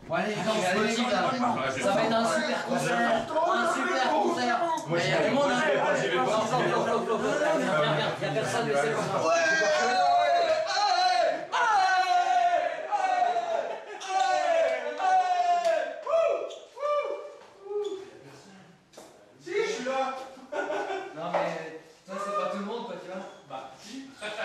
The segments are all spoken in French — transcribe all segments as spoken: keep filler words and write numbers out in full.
Bon allez, les gars, on se motive là. Ça va être un super concert. Un super concert. Mais il y a du monde, hein. Viens, viens, viens. Il y a personne, mais c'est comme ça. Si, je suis là. Non mais, ça c'est pas tout le monde, quoi, tu vois. Bah, si.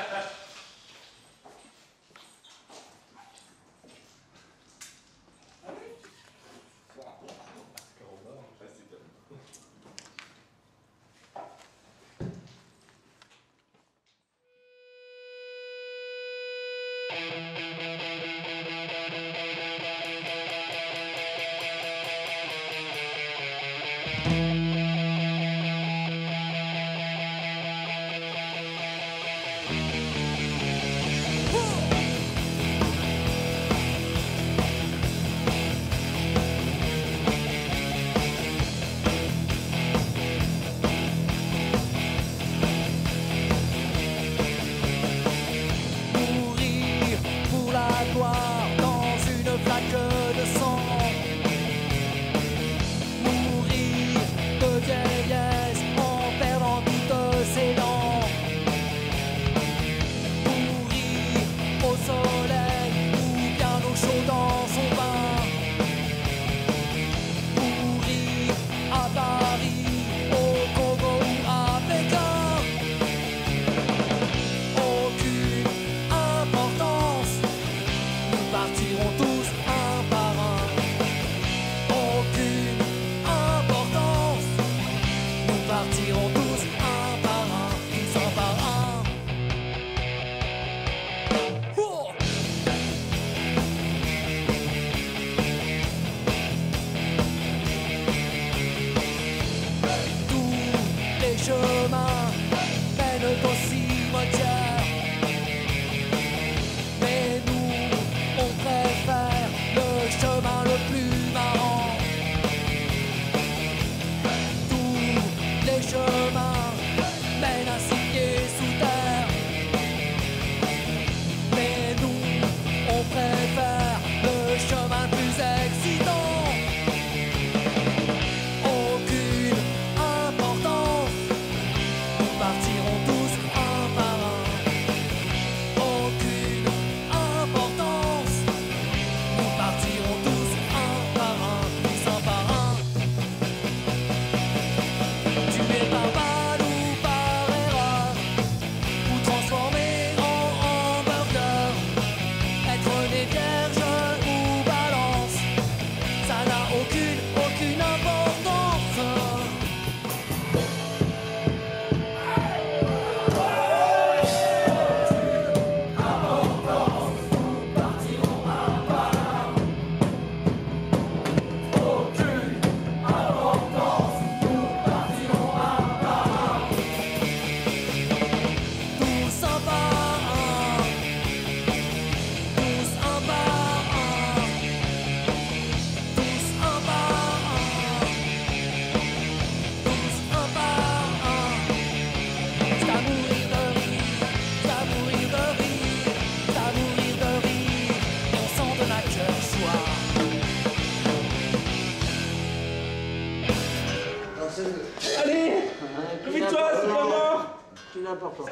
Allez, vite-toi, c'est pas mort. C'est important.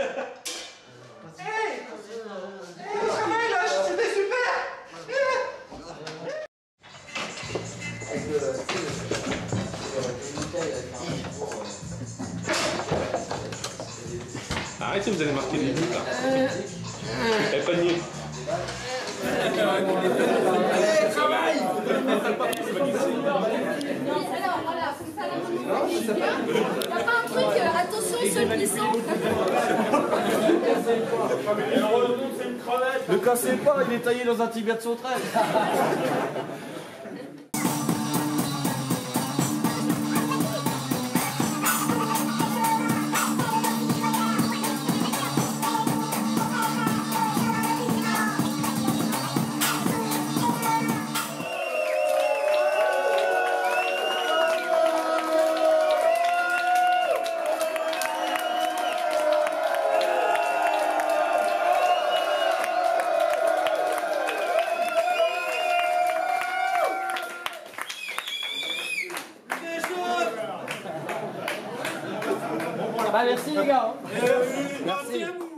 Hey, hey, ça va là, c'était super. Arrêtez, vous allez marquer les buts là. Eh, pas de nuit. Allez, travaille. Alors voilà, c'est ça la musique. T'as pas un truc, euh, attention, seul glissant. Ne cassez pas, il est taillé dans un tibia de sauterelle. Bah merci les gars. Merci à vous.